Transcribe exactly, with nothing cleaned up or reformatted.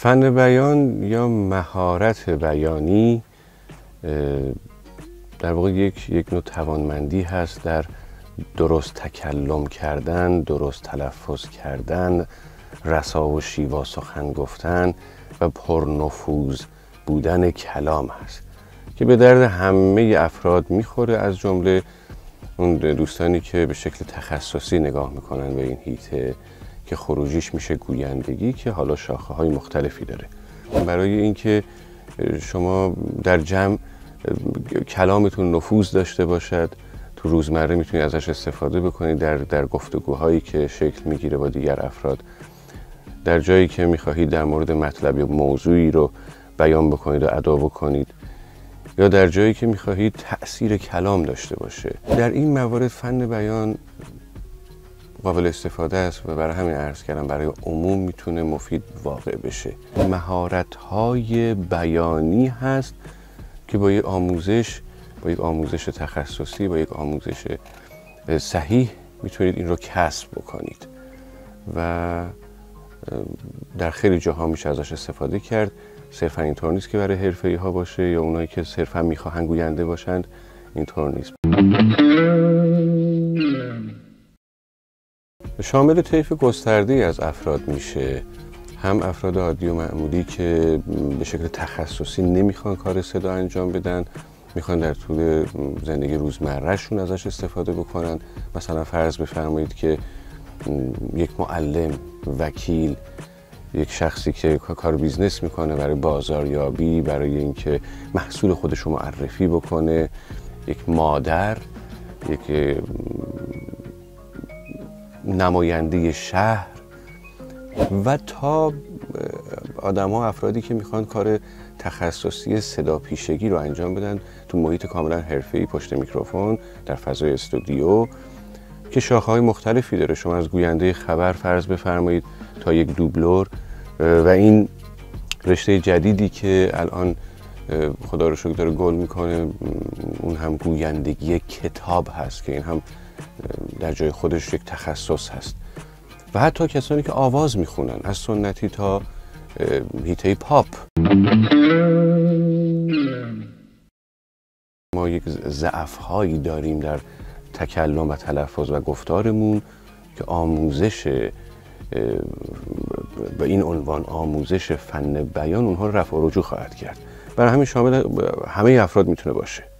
فن بیان یا مهارت بیانی در واقع یک یک نوع توانمندی هست در درست تکلم کردن، درست تلفظ کردن، رسا و شیوا سخن گفتن و پرنفوذ بودن کلام هست که به درد همه افراد میخوره، از جمله اون دوستانی که به شکل تخصصی نگاه میکنن به این هیته که خروجیش میشه گویندگی که حالا شاخه های مختلفی داره. برای اینکه شما در جمع کلامتون نفوذ داشته باشد، تو روزمره میتونید ازش استفاده بکنید در در گفتگوهایی که شکل میگیره با دیگر افراد، در جایی که میخواهید در مورد مطلب یا موضوعی رو بیان بکنید و ادا بکنید، یا در جایی که میخواهید تأثیر کلام داشته باشه. در این موارد فن بیان قابل استفاده است و برای همین عرض کردم برای عموم میتونه مفید واقع بشه. مهارت‌های بیانی هست که با یک آموزش با یک آموزش تخصصی، با یک آموزش صحیح میتونید این رو کسب بکنید و در خیلی جاها میشه ازش استفاده کرد. صرفا اینطور نیست که برای حرفه‌ای ها باشه یا اونایی که صرفا میخواهن گوینده باشند، اینطور نیست. شامل طیف گسترده‌ای از افراد میشه، هم افراد عادی و معمولی که به شکل تخصصی نمیخوان کار صدا انجام بدن، میخوان در طول زندگی روزمرهشون ازش استفاده بکنن. مثلا فرض بفرمایید که یک معلم، وکیل، یک شخصی که کار بیزنس میکنه برای بازاریابی، برای اینکه محصول خودش رو معرفی بکنه، یک مادر، یک نماینده شهر و تا آدم ها افرادی که میخوان کار تخصصی صدا پیشگی رو انجام بدن تو محیط کاملا حرفه‌ای پشت میکروفون در فضای استودیو که شاخه‌های مختلفی داره. شما از گوینده خبر فرض بفرمایید تا یک دوبلور و این رشته جدیدی که الان خدا رو شکر داره گل میکنه، اون هم گویندگی کتاب هست که این هم در جای خودش یک تخصص هست. و حتی کسانی که آواز میخونن از سنتی تا هیته پاپ. ما یک ضعف هایی داریم در تکلم و تلفظ و گفتارمون که آموزش به این عنوان آموزش فن بیان اونها رو رفع و رجوع خواهد کرد. برای همین شامل همه افراد میتونه باشه.